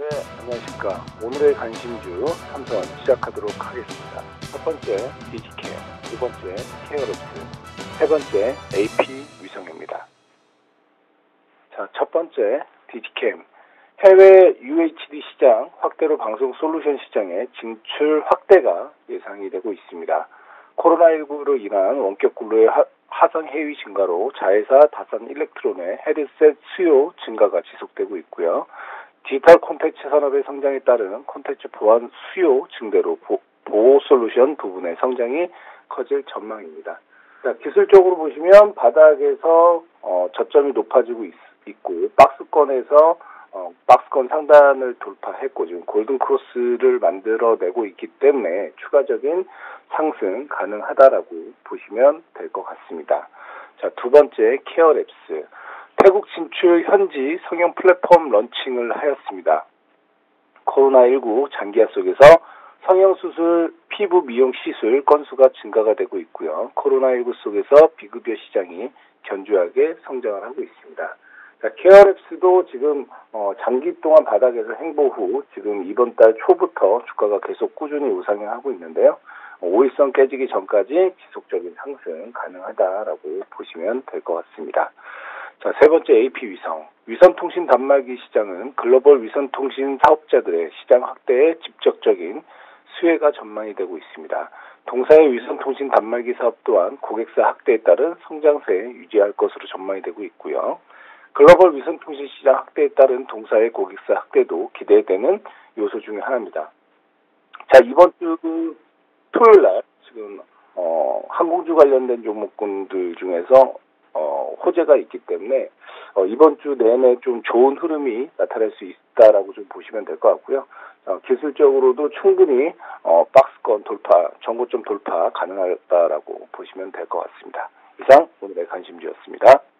네, 안녕하십니까. 오늘의 관심주 삼선 시작하도록 하겠습니다. 첫 번째 디지캠, 두 번째 케어롭스, 세 번째 AP 위성입니다. 자, 첫 번째 디지캠, 해외 UHD 시장 확대로 방송 솔루션 시장의 진출 확대가 예상이 되고 있습니다. 코로나19로 인한 원격 근로의 하선 해위 증가로 자회사 다산 일렉트론의 헤드셋 수요 증가가 지속되고 있고요. 디지털 콘텐츠 산업의 성장에 따른 콘텐츠 보안 수요 증대로 보호 솔루션 부분의 성장이 커질 전망입니다. 자, 기술적으로 보시면 바닥에서 저점이 높아지고 있고 박스권에서 박스권 상단을 돌파했고 지금 골든 크로스를 만들어내고 있기 때문에 추가적인 상승 가능하다라고 보시면 될 것 같습니다. 자, 두 번째 케어랩스. 태국 진출 현지 성형 플랫폼 런칭을 하였습니다. 코로나19 장기화 속에서 성형수술, 피부 미용 시술 건수가 증가가 되고 있고요. 코로나19 속에서 비급여 시장이 견조하게 성장을 하고 있습니다. 자, 케어랩스도 지금 장기 동안 바닥에서 횡보 후 지금 이번 달 초부터 주가가 계속 꾸준히 우상향하고 있는데요. 5일선 깨지기 전까지 지속적인 상승 가능하다라고 보시면 될 것 같습니다. 자, 세 번째 AP 위성. 위성통신 단말기 시장은 글로벌 위성통신 사업자들의 시장 확대에 직접적인 수혜가 전망이 되고 있습니다. 동사의 위성통신 단말기 사업 또한 고객사 확대에 따른 성장세 유지할 것으로 전망이 되고 있고요. 글로벌 위성통신 시장 확대에 따른 동사의 고객사 확대도 기대되는 요소 중에 하나입니다. 자, 이번 주 토요일 날 지금 항공주 관련된 종목군들 중에서 호재가 있기 때문에 이번 주 내내 좀 좋은 흐름이 나타날 수 있다라고 좀 보시면 될 것 같고요. 기술적으로도 충분히 박스권 돌파, 전고점 돌파 가능하다라고 보시면 될 것 같습니다. 이상 오늘의 관심주였습니다.